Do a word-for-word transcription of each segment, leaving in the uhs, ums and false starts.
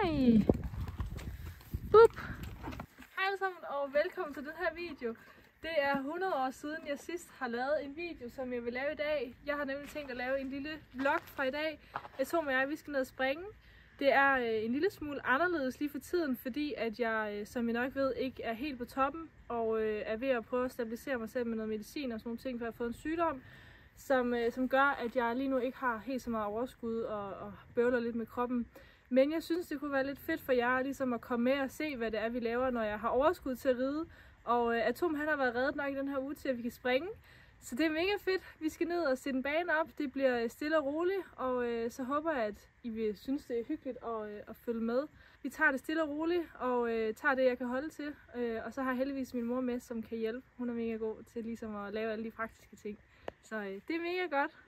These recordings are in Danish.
Hej! Bup! Hej alle sammen og velkommen til den her video. Det er hundrede år siden jeg sidst har lavet en video, som jeg vil lave i dag. Jeg har nemlig tænkt at lave en lille vlog fra i dag. Jeg tror, at vi skal ned og springe. Det er en lille smule anderledes lige for tiden, fordi at jeg, som I nok ved, ikke er helt på toppen og er ved at prøve at stabilisere mig selv med noget medicin og sådan nogle ting, for jeg har fået en sygdom, som, som gør, at jeg lige nu ikke har helt så meget overskud og, og bøvler lidt med kroppen. Men jeg synes, det kunne være lidt fedt for jer ligesom at komme med og se, hvad det er, vi laver, når jeg har overskud til at ride. Og øh, Atom han har været reddet nok i den her uge til, at vi kan springe. Så det er mega fedt. Vi skal ned og sætte en bane op. Det bliver stille og roligt, og øh, så håber jeg, at I vil synes, det er hyggeligt at, øh, at følge med. Vi tager det stille og roligt, og øh, tager det, jeg kan holde til. Øh, og så har jeg heldigvis min mor med, som kan hjælpe. Hun er mega god til ligesom at lave alle de praktiske ting. Så øh, det er mega godt.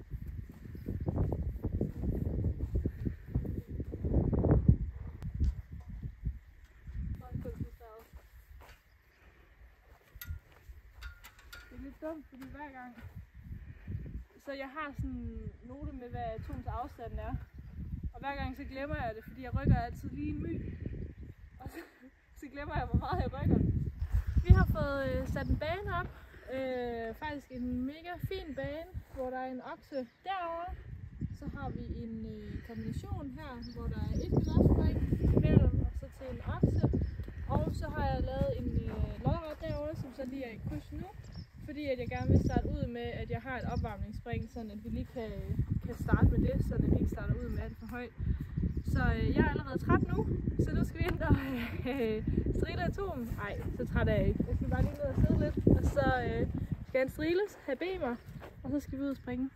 Det er lidt dumt, fordi hver gang, så jeg har sådan en note med, hvad Atoms afstand er, og hver gang så glemmer jeg det, fordi jeg rykker altid lige en my, og så, så glemmer jeg, hvor meget jeg rykker. Vi har fået øh, sat en bane op, øh, faktisk en mega fin bane, hvor der er en okse derovre. Så har vi en øh, kombination her, hvor der er et galospring imellem, og så til en okse. Og så har jeg lavet en øh, lodret derovre, som så lige er i kryds nu. Fordi at jeg gerne vil starte ud med, at jeg har et opvarmningsspring, så at vi lige kan, kan starte med det, så at vi ikke starter ud med alt for højt. Så øh, jeg er allerede træt nu, så nu skal vi ind og øh, strille Atom. Nej, så træt er jeg ikke. Jeg skal bare lige ned og sidde lidt, og så øh, skal han striles, have bemer, og så skal vi ud og springe.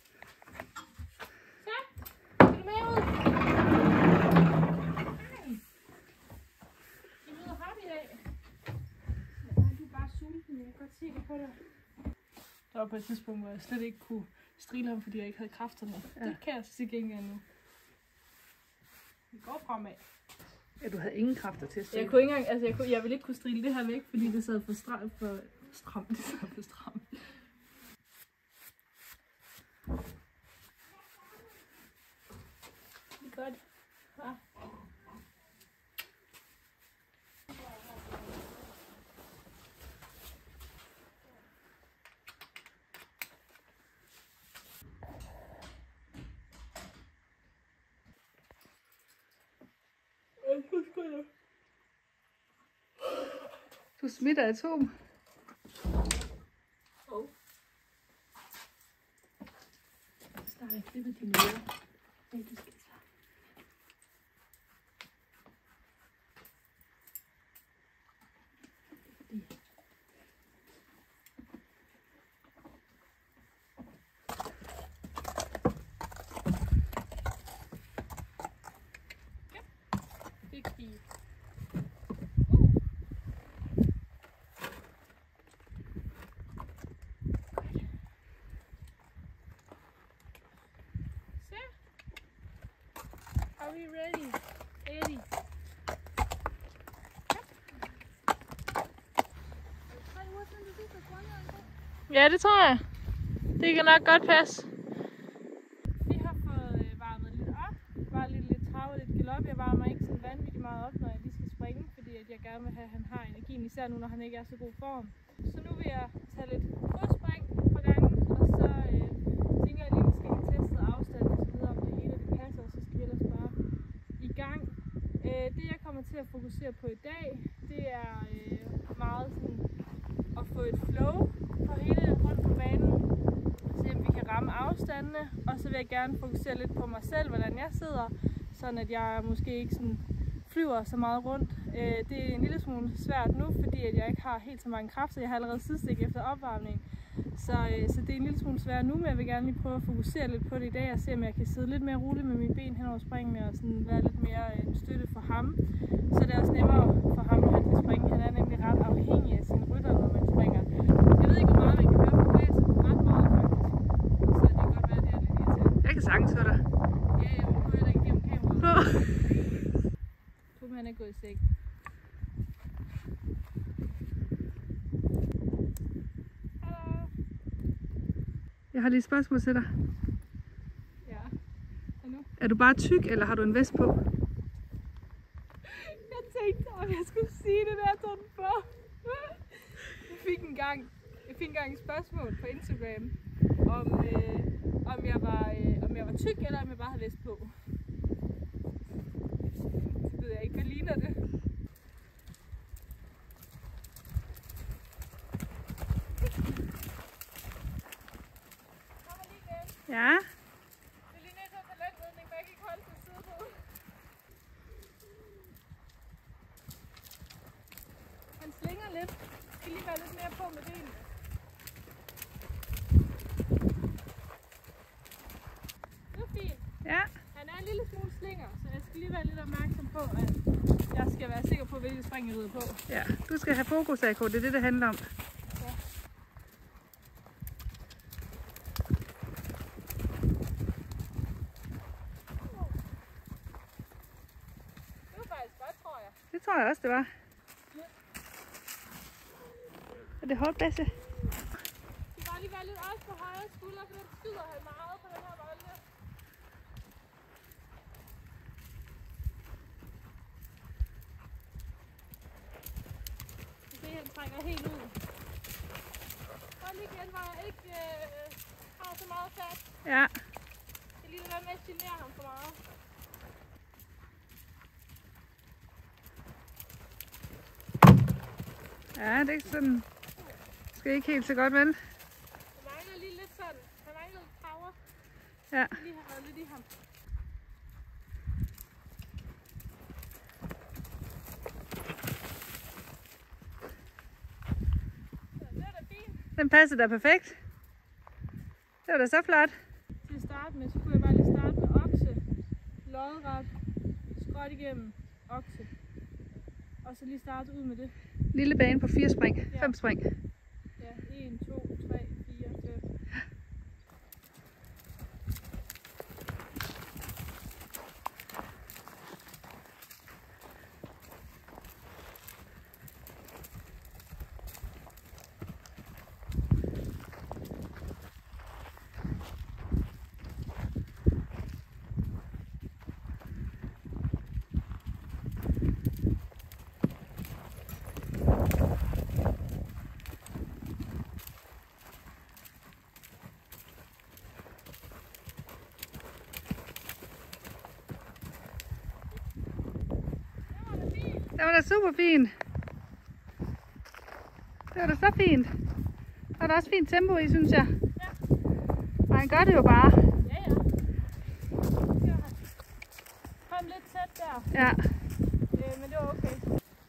Så, skal du med ud? Hej! I lyder happy i dag. Du er bare sulten, jeg kan godt se det på dig. Der var på et tidspunkt, hvor jeg slet ikke kunne strile ham, fordi jeg ikke havde kræfterne. Ja. Det kan jeg så til gengæld nu. Det går fremad. Ja, du havde ingen kræfter til at strile. Jeg kunne ikke engang, altså jeg, kunne, jeg ville ikke kunne strile det her væk, fordi det sad for stramt, for stramt, det sad for stramt. Det er godt. Ja. Du smitter Atom. Oh. Så har jeg klippet dine ører. Nej, det skal klare. Are we ready? Eddie. Ja, det tror jeg. Det kan nok godt passe. Vi har fået varmet lidt op. Bare lidt, lidt trav og lidt galop. Jeg varmer ikke sådan vanvittigt meget op, når jeg lige skal springe, fordi at jeg gerne vil have, at han har energien, især nu, når han ikke er så god form. Så nu vil jeg tage lidt fodspring på gangen, og så øh, tænker jeg lige, at vi skal have testet afstand og så videre, om det hele det passer, og så skal vi ellers bare i gang. Øh, det jeg kommer til at fokusere på i dag, det er øh, meget sådan at få et flow på hele rundt på banen, og se om vi kan ramme afstandene, og så vil jeg gerne fokusere lidt på mig selv, hvordan jeg sidder, sådan at jeg måske ikke sådan flyver så meget rundt. Øh, det er en lille smule svært nu, fordi at jeg ikke har helt så mange kræfter. Jeg har allerede sidestik efter opvarmning. Så, øh, så det er en lille smule svært nu, men jeg vil gerne lige prøve at fokusere lidt på det i dag og se, om jeg kan sidde lidt mere roligt med mine ben hen over springene og sådan være lidt mere en støtte for ham. Så det er også nemmere for ham, når han kan springe. Han er nemlig ret afhængig af sine rytter, når man springer. Jeg ved ikke, hvor meget man kan høre på blæser. Ret meget faktisk. Så det kan godt være, det er lidt irriterende. Jeg kan sagtens høre dig. Ja, jeg må høre dig ikke gennem kameraet. Tom, han er gået i seng. Jeg har lige et spørgsmål til dig. Ja. Og nu? Er du bare tyk, eller har du en vest på? ikke, om jeg skulle sige det der, tog den på. Jeg fik engang, jeg fik engang et spørgsmål på Instagram, om, øh, om, jeg var, øh, om jeg var tyk, eller om jeg bare havde vest på. Det ved jeg ikke, hvad ligner det? Kommer lige igen. Ja. Det ligner ikke sådan en talentridning, for jeg kan ikke holde til side på. Han slinger lidt. Jeg skal lige være lidt mere på med benene. Det er fint. Ja. Han er en lille smule slinger, så jeg skal lige være lidt opmærksom på, at jeg skal være sikker på, hvilket spring jeg rider på. Ja. Du skal have fokus, A K. Det er det, det handler om. Ja. Det var faktisk godt, tror jeg. Det tror jeg også, det var. Er det hårdt, Basse? Det skal bare lige være lidt også på højre skulder, for den skyder han meget på den her bolde. Se, han trækker helt ud. Prøv lige igen, hvor jeg ikke øh, har så meget fat. Ja. Jeg kan lige lade være med at genere ham for meget. Ja, det er ikke sådan. Det skal ikke helt så godt, vel? Jeg mangler lige lidt sådan. Jeg mangler lidt power. Ja. Jeg lige har været lidt i ham. Så det er da fint. Den passer da perfekt. Det var da så flot. Til at starte med, så kunne jeg bare lige starte med okse, lodret, skråt igennem, okse. Og så lige starte ud med det. Lille bane på fire spring. Ja. Fem spring. Ja, en, to, tre, fire, fem. Det var da super fint. Det var da så fint. Der var da også fint tempo i, synes jeg. Ja. Og han gør det jo bare. Ja, ja. Det var han. Kom lidt tæt der, Ja. øh, men det var okay.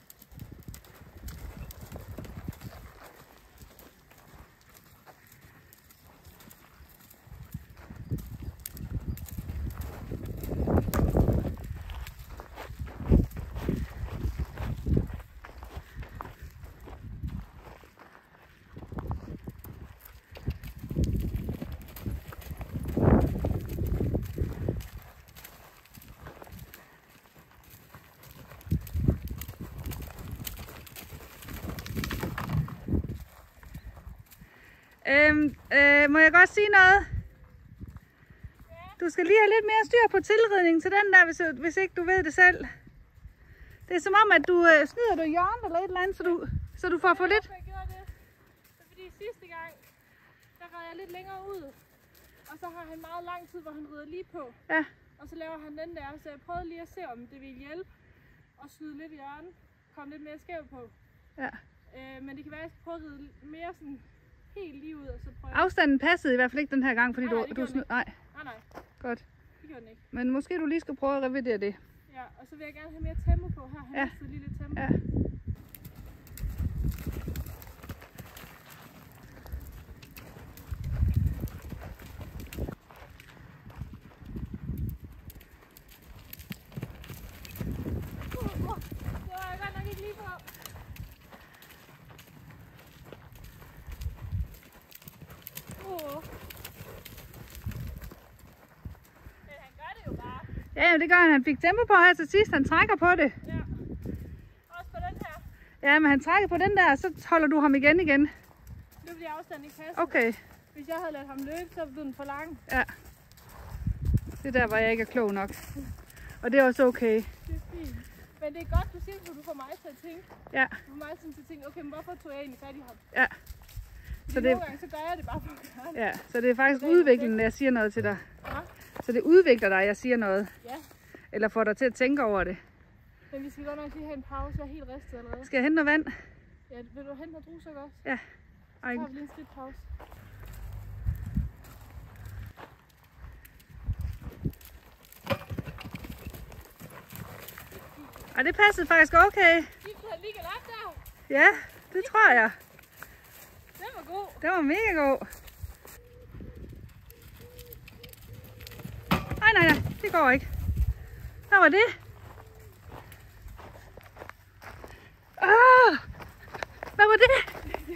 Øhm, øh, må jeg godt sige noget? Du skal lige have lidt mere styr på tilridningen til den der, hvis, hvis ikke du ved det selv. Det er som om, at du øh, snyder du hjørnet eller et eller andet, så du, så du får for lidt. Jeg gjorde det. Det er fordi sidste gang, der red jeg lidt længere ud. Og så har han meget lang tid, hvor han rider lige på. Ja. Og så laver han den der, så jeg prøvede lige at se, om det ville hjælpe. Og snyde lidt i hjørnet. Kom lidt mere skæv på. Ja. Øh, men det kan være, at jeg skal prøve at ride mere sådan helt lige ud, og så prøve. Afstanden passede i hvert fald ikke den her gang, fordi Nej, nej, du, det du gjorde den snød. ikke. Nej, Nej, nej, godt. det gjorde den ikke. Men måske du lige skal prøve at revidere det. Ja, og så vil jeg gerne have mere tempo på her. Han Ja. mistede lige lidt tempo. Ja. Uh, uh, det var jeg godt nok ikke lige på. Uh. Men han gør det jo bare. Ja, det gør han. Han fik tempo på her til sidst. Han trækker på det. Ja. Også på den her. Ja, men han trækker på den der, så holder du ham igen igen. Nu bliver afstanden ikke passet. Okay. Hvis jeg havde ladet ham løbe, så blev den for lang. Ja. Det er der, hvor jeg ikke er klog nok. Og det er også okay. Det er fint. Men det er godt, du siger, at du får mig til at tænke. Ja. Du får mig til at tænke, okay, men hvorfor tog jeg egentlig fat i ham? Ja. Så Så det... det, nogle gange, så gør jeg det bare for at gøre det. ja, så det er faktisk det er udviklende, når jeg siger noget til dig. Ja. Så det udvikler dig, at jeg siger noget. Ja. Eller får dig til at tænke over det. Men vi skal godt nok lige have en pause. Jeg er helt ristet allerede. Skal jeg hente noget vand? Ja, vil du hente noget druesukker også? Ja. Så tager vi lige en skidt pause. Og det passede faktisk okay. Gik du lige galop der? Ja, det tror jeg. Den var god. Den var mega god. Nej, nej, nej. Det går ikke. Hvad var det? Åh! Hvad var det?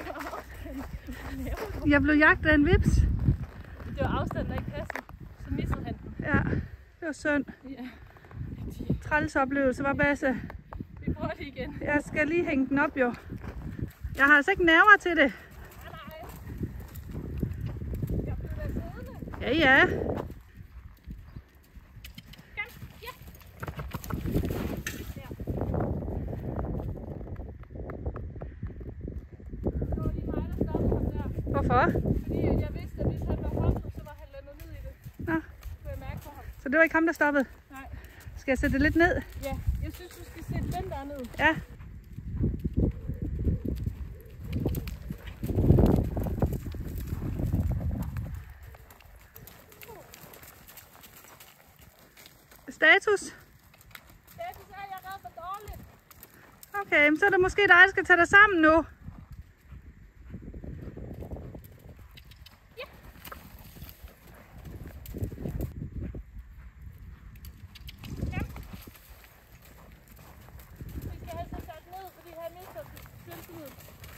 Jeg blev jagtet af en vips. Det var afstanden, der ikke passede. Så missede han den. Ja, det var synd. Ja. Træls oplevelse var Basse. Vi prøver det igen. Jeg skal lige hænge den op, jo. Jeg har altså ikke nerver til det. Nej, nej. Jeg blev da siddende. Ja, ja. Kom, ja. Der. Det var lige mig, der stoppede ham der. Hvorfor? Fordi jeg vidste, at hvis han var hoppet, så var han landet ned i det. Nå. Kunne jeg mærke på ham. Så det var ikke ham, der stoppede? Nej. Skal jeg sætte det lidt ned? Ja, jeg synes, du skal sætte den der ned. Ja. Status? Status er, at jeg er ret for dårligt. Okay, så er det måske dig, der skal tage dig sammen nu. Ja. Ja. Vi skal have så sat ned, fordi han mister selvtillid.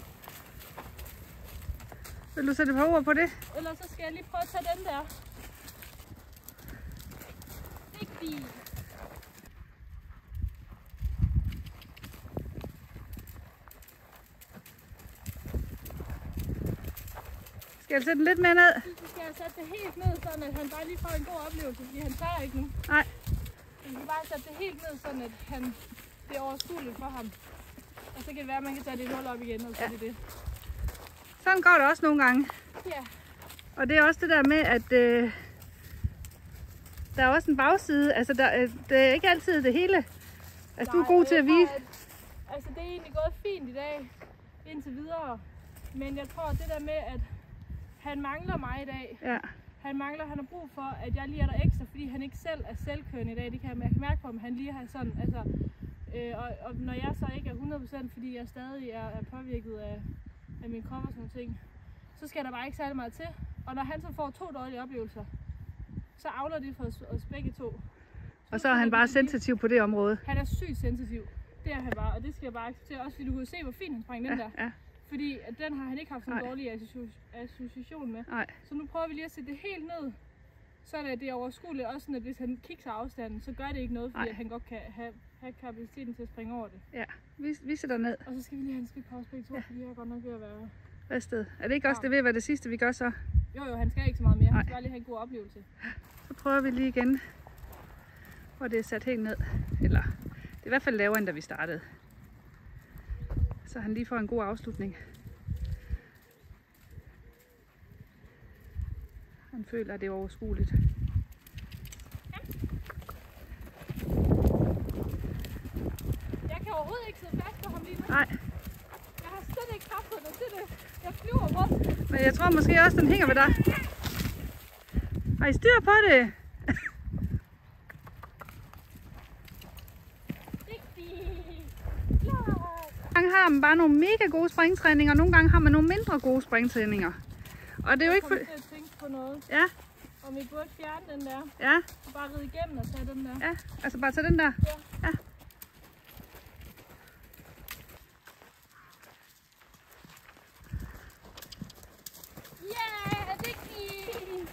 Vil du sætte et par ord på det? Ellers så skal jeg lige prøve at tage den der. Vigtig. Skal jeg sætte den lidt mere ned? Så skal jeg sætte det helt ned, sådan at han bare lige får en god oplevelse, fordi han tør ikke nu. Nej. Vi skal bare sætte det helt ned, sådan at han, det er overskueligt for ham. Og så kan det være, at man kan tage det hul op igen, og så ja. Det det. Sådan går det også nogle gange. Ja. Og det er også det der med, at øh, der er også en bagside. Altså, der, øh, det er ikke altid det hele. Altså, Nej, du er god til at vise. At, altså, det er egentlig gået fint i dag, indtil videre. Men jeg tror, at det der med, at han mangler mig i dag. Ja. Han mangler, han har brug for, at jeg lige er der ekstra, fordi han ikke selv er selvkørende i dag. Det kan jeg mærke på, om han lige har sådan, altså, øh, og, og når jeg så ikke er hundrede procent, fordi jeg stadig er, er påvirket af, af min krop og sådan nogle ting, så skal der bare ikke særlig meget til. Og når han så får to dårlige oplevelser, så avler det for os, os begge to. Så og så er han bare sensitiv på det område. Han er sygt sensitiv. Det er han bare, og det skal jeg bare acceptere. Også fordi du kunne se, hvor fint han sprang den ja, der. Ja. Fordi at den har han ikke haft sådan en dårlig association med. Nej. Så nu prøver vi lige at sætte det helt ned, så er det overskueligt. Også sådan, at hvis han kigger afstanden, så gør det ikke noget, fordi han godt kan have, have kapaciteten til at springe over det. Ja, vi, vi sætter ned. Og så skal vi lige have en skidt pause begge to, ja. Fordi jeg er godt nok ved at være... Hvad sted? Er det ikke også det ved at være det sidste, vi gør så? Jo, jo, han skal ikke så meget mere. Han skal bare lige have en god oplevelse. Så prøver vi lige igen, hvor det er sat helt ned. Eller det er i hvert fald lavere, end da vi startede. Så han lige får en god afslutning. Han føler, at det er overskueligt. Ja. Jeg kan overhovedet ikke sidde fast på ham lige nu. Nej. Jeg har slet ikke kraft på det. Det er det. Jeg flyver rundt. Men jeg tror måske også, den hænger ved dig. Har I styr på det? Nogle gange har man bare nogle mega gode springtræninger, og nogle gange har man nogle mindre gode springtræninger. Og det er jo ikke for... Jeg kommer til at tænke på noget. Ja. Om vi burde fjerne den der. Ja. Og bare ride igennem og tage den der. Ja, altså bare tage den der. Ja. Ja. Yeah, det er fint.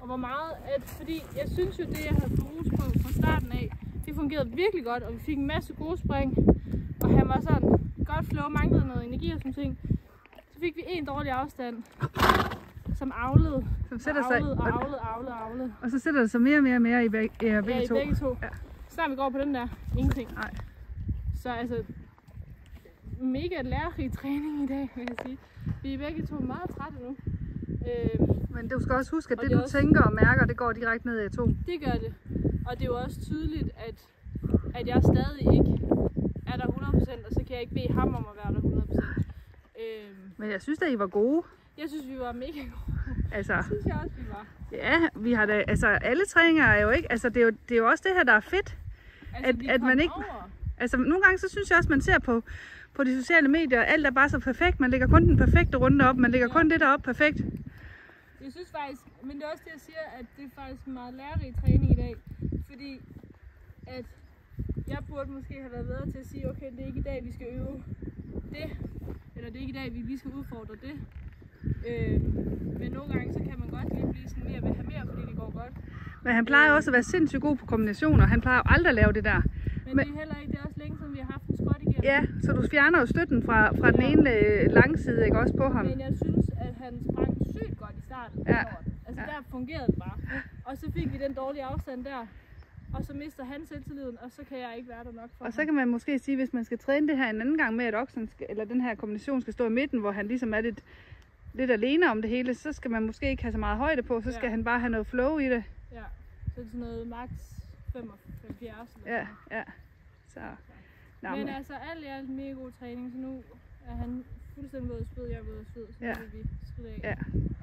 hvor meget, at, fordi jeg synes jo, det jeg havde fokus på fra starten af, det fungerede virkelig godt, og vi fik en masse gode spring, og han var sådan godt flow, manglede noget energi og sådan ting. Så fik vi en dårlig afstand, som avlede, som sætter og avlede, sig, og avlede, avlede, avlede. Og så sætter det sig mere og mere og mere i begge, ja, begge ja, i to. begge to. Ja. Snart vi går på den der, ingenting. Nej. Så altså, mega lærerig træning i dag, vil jeg sige. Vi er begge to meget trætte nu. Øhm, Men du skal også huske, at det, det du også... tænker og mærker, det går direkte ned i atom. Det gør det. Og det er jo også tydeligt, at, at jeg stadig ikke er der hundrede procent, og så kan jeg ikke bede ham om at være der hundrede procent. Øhm, Men jeg synes da, I var gode. Jeg synes, vi var mega gode. Altså, det synes jeg også, vi var. Ja, vi har da, altså alle træninger er jo ikke, altså det er jo, det er jo også det her, der er fedt. Altså, at, at man ikke, over. altså nogle gange så synes jeg også, man ser på, på de sociale medier, alt er bare så perfekt, man lægger kun den perfekte runde op, man lægger ja. kun det der op perfekt. Jeg synes faktisk, men det er også det, jeg siger, at det er faktisk en meget lærerig træning i dag, fordi at jeg burde måske have været bedre til at sige, okay, det er ikke i dag, vi skal øve det, eller det er ikke i dag, vi lige skal udfordre det. Øh, men nogle gange, så kan man godt lige blive sådan mere, vil have mere, fordi det går godt. Men han plejer øh, også at være sindssygt god på kombinationer, han plejer jo aldrig at lave det der. Men, men det er heller ikke, det er også længe siden, vi har haft en squat igennem. Ja, så du fjerner jo støtten fra, fra ja. den ene langside, ikke også på ham. Men jeg synes, at han sprang sygt godt i starten. Ja. Altså ja. der fungerede det bare. Og så fik vi den dårlige afstand der. Og så mister han selvtilliden, og så kan jeg ikke være der nok for Og ham. så kan man måske sige, hvis man skal træne det her en anden gang med, at oksen skal, eller den her kombination skal stå i midten, hvor han ligesom er lidt, lidt alene om det hele, så skal man måske ikke have så meget højde på, så skal ja. han bare have noget flow i det. Ja, så er det sådan noget max femoghalvfjerds. Ja, ja. Så. Nå, men, men altså alt i alt mega god træning, så nu er han fuldstændig våd og sved, jeg er våd og sved, så ja. nu vil vi skride af. Ja.